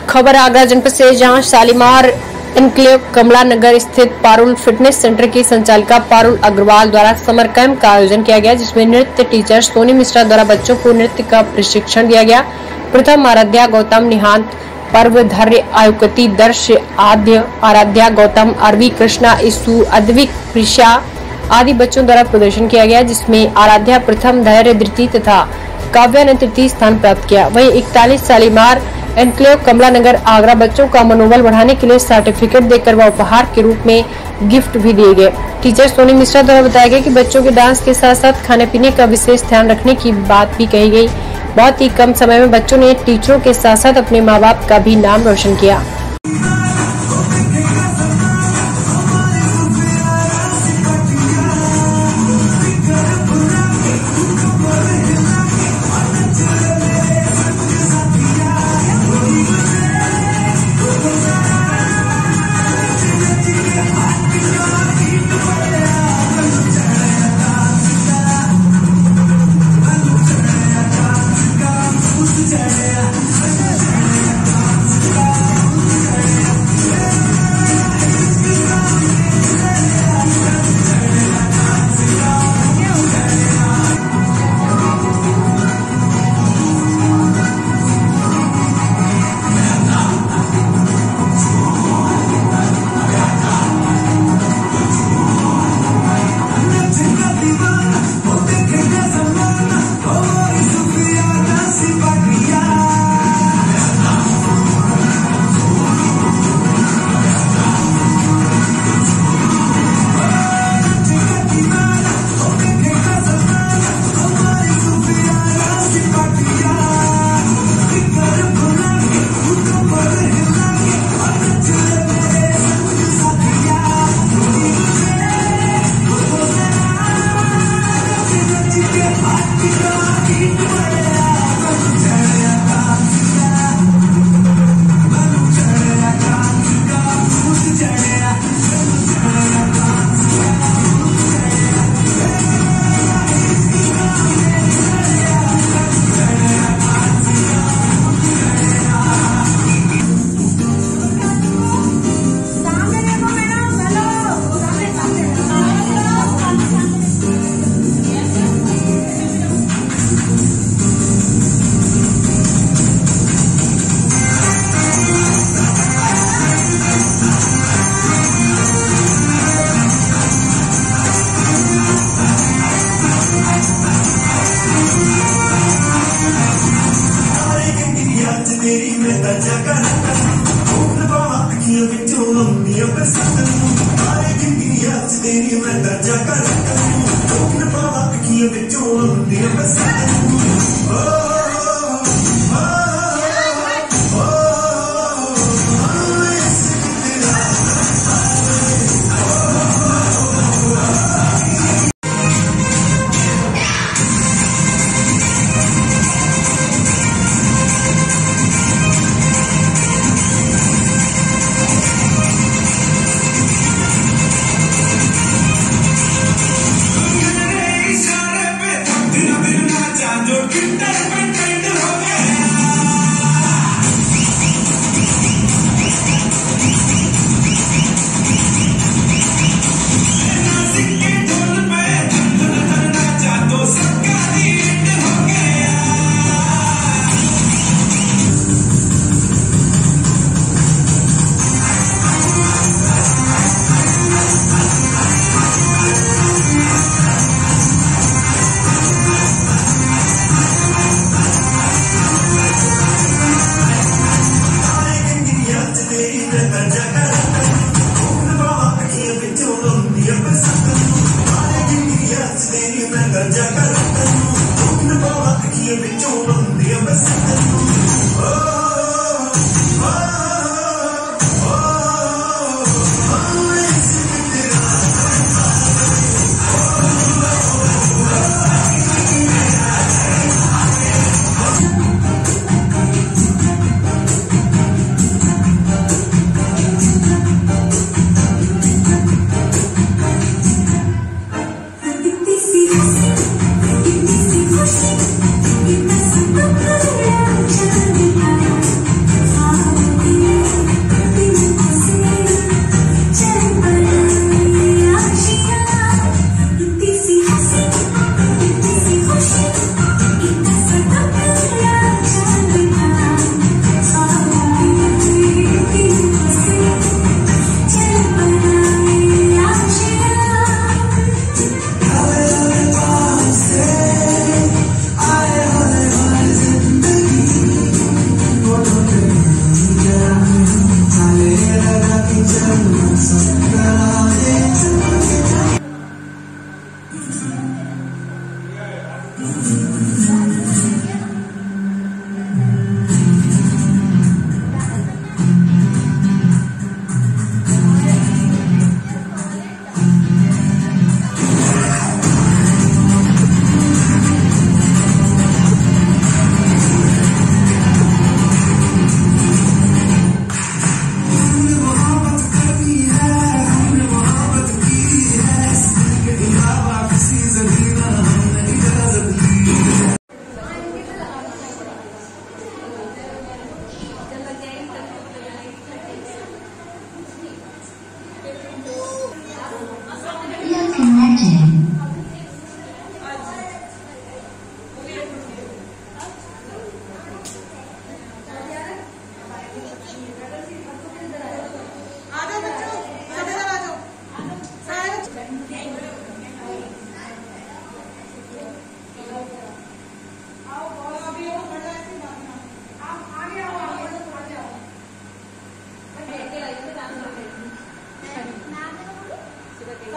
खबर आगरा जनपद से, जहां शालीमार एनक्लेव कमला नगर स्थित पारुल फिटनेस सेंटर की संचालिका पारुल अग्रवाल द्वारा समर कैंप का आयोजन किया गया, जिसमें नृत्य टीचर सोनी मिश्रा द्वारा बच्चों को नृत्य का प्रशिक्षण दिया गया। प्रथम आराध्या गौतम, निहांत पर्व, धैर्य, आयुक्ति, दर्श, आद्य, आराध्या गौतम, अरवी, कृष्णा, ईसु, अद्विक, प्रिशा आदि बच्चों द्वारा प्रदर्शन किया गया, जिसमें आराध्या प्रथम, धैर्य द्वितीय तथा काव्या ने तृतीय स्थान प्राप्त किया। वहीं 41 शालीमार एनक्लेव कमला नगर आगरा बच्चों का मनोबल बढ़ाने के लिए सर्टिफिकेट देकर व उपहार के रूप में गिफ्ट भी दिए गए। टीचर सोनी मिश्रा द्वारा बताया गया कि बच्चों के डांस के साथ साथ खाने पीने का विशेष ध्यान रखने की बात भी कही गई। बहुत ही कम समय में बच्चों ने टीचरों के साथ साथ अपने माँ बाप का भी नाम रोशन किया।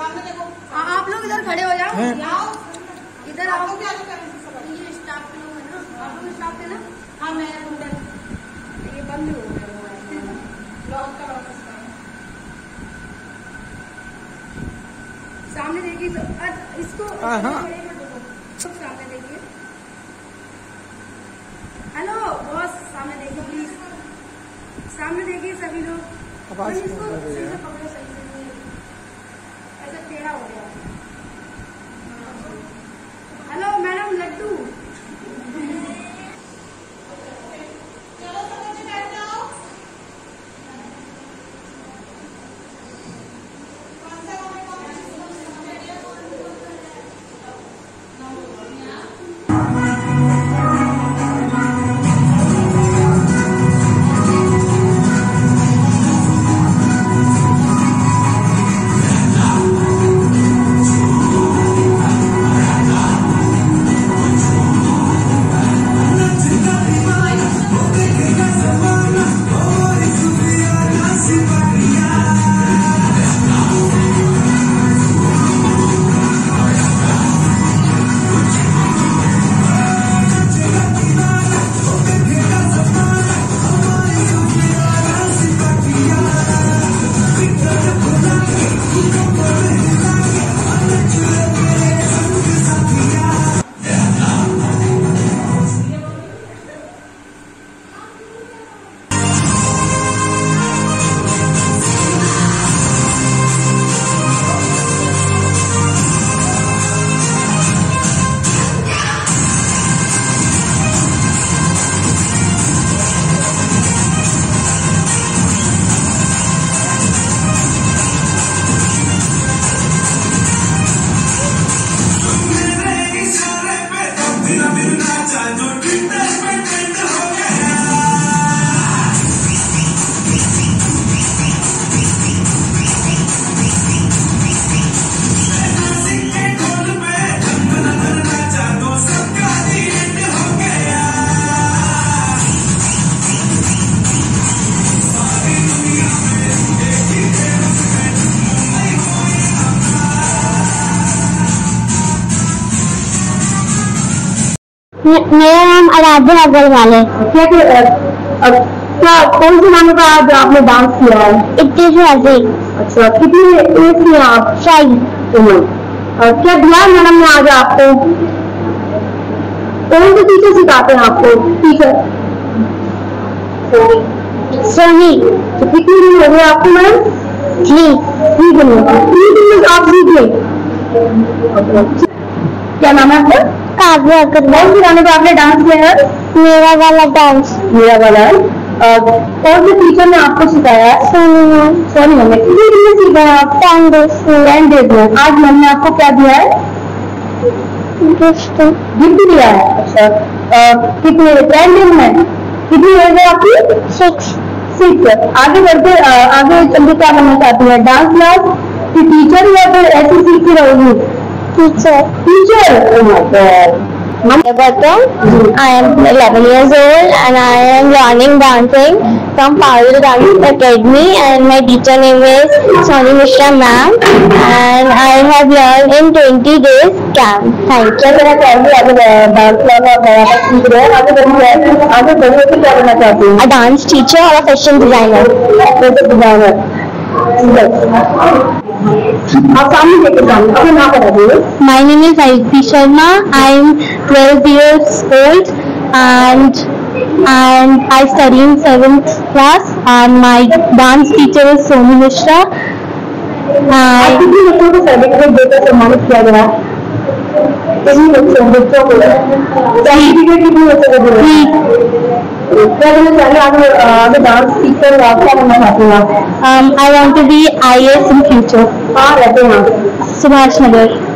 आप लोग इधर खड़े हो जाओ, इधर आओ। ये स्टाफ के लोग है ना, आप लोग स्टाफ है ना? हाँ मैं ये बंद हो गया सामने देखिए तो इसको सब सामने देखिए। हेलो बॉस, सामने देखिए प्लीज, सामने देखिए सभी लोग। इसको सही से पकड़ो, सही से ऐसा टेढ़ा हो गया। हेलो मैडम लड्डू, मेरा नाम आराध्या अग्रवाल है। क्या कौन से गाने का आज आपने डांस किया है? इतनी शादी। अच्छा, कितनी एज थी आप? 5 उम्र। क्या दिया मैडम ने आज आपको? कौन से टीचर सिखाते हैं आपको? टीचर सोनी। तो कितनी दिन हो गए आपको मैडम? 3 दिन में आप सीख गए। क्या नाम है आपका? काव्या अग्रवाल। कौन से गाने पे आपने डांस किया है? मेरा वाला डांस। मेरा वाला। कौन से टीचर ने आपको सिखाया? सोनी मैम। सोनी मैम ने कितने दिन में सीखा है आप? 10 डेज में। आज मैम ने आपको क्या दिया है? गिफ्ट दिया है। अच्छा, कितने 10 डेज में? कितनी एज है आपकी? 6। आगे बढ़ते आगे चलते क्या बनना चाहती है? डांस क्लास की टीचर या फिर ऐसी सीखती रहोगी? Teacher. Oh my God. I am 11 years old and I am learning dancing from Parul Dance Academy, and my teacher name is Soni Mishra ma'am, and I have learned in 20 days camp. Thank you. मेरा कैसे आगे dance class सीख रहे हैं? आगे बढ़ने से क्या करना चाहती हूँ? A dance teacher or a fashion designer. My name is Aiti Sharma. I am 12 years old and I study in 7th class, and my dance teacher is Soni Mishra. कितने बच्चों को सर्टिफिकेट देकर सम्मानित किया गया? कितने बच्चों को सर्टिफिकेट कितने बच्चों को दिया? क्या करना चाहिए आगे डांस सीखकर क्या करना चाहती हूँ आप? I want to be IAS in future. कहाँ रहते हैं आप? सुभाष नगर।